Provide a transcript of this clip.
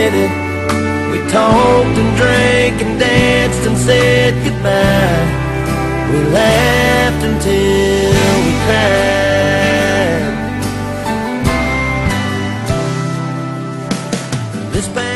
minute. We talked and drank and danced and said goodbye. We laughed until we cried. This